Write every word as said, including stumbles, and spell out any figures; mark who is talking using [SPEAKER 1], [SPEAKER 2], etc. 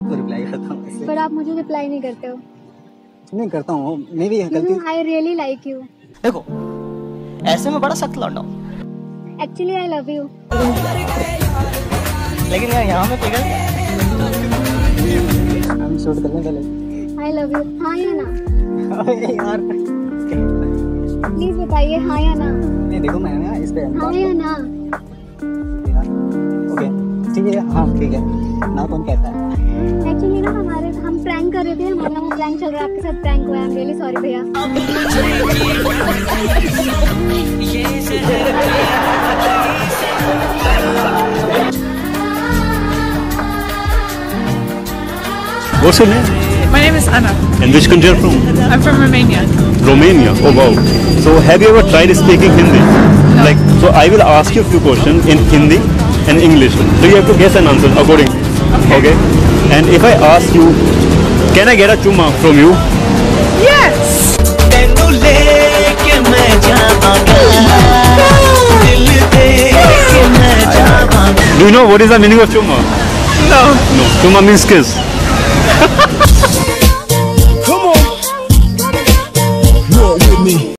[SPEAKER 1] तो रिप्लाई करता हूँ ऐसे।
[SPEAKER 2] पर आप मुझे रिप्लाई नहीं करते हो।
[SPEAKER 1] नहीं करता हूँ, मे भी गलती।
[SPEAKER 2] I really like you.
[SPEAKER 3] देखो ऐसे में बड़ा सख्त लौंडा हूँ।
[SPEAKER 2] Actually I love you.
[SPEAKER 3] लेकिन यार यहाँ में पिघल
[SPEAKER 1] हम शूट करने पहले।
[SPEAKER 2] आई लव यू, हाँ या ना?
[SPEAKER 1] अरे यार
[SPEAKER 2] प्लीज बताइए हाँ या ना।
[SPEAKER 1] नहीं देखो मैं ना इस पे
[SPEAKER 2] हाँ या ना?
[SPEAKER 1] ओके ठीक है, हाँ ठीक है ना। कौन कहता है?
[SPEAKER 2] एक्चुअली ना हमारे हम प्रैंक कर रहे थे, हमारा वो प्रैंक चल रहा है, आपके साथ प्रैंक हुआ है। आई एम रियली सॉरी भैया।
[SPEAKER 4] What's your name?
[SPEAKER 5] My name is Anna.
[SPEAKER 4] And which country are you from?
[SPEAKER 5] I'm from Romania.
[SPEAKER 4] Romania. Oh wow. So have you ever tried speaking Hindi?
[SPEAKER 5] No.
[SPEAKER 4] Like, so I will ask you a few questions in Hindi and English. So you have to guess and answer accordingly.
[SPEAKER 5] Okay.
[SPEAKER 4] Okay? And if I ask you, can I get a chumma from you?
[SPEAKER 5] Yes.
[SPEAKER 4] Do you know what is the meaning of chumma?
[SPEAKER 5] No.
[SPEAKER 4] No. Chumma means kiss.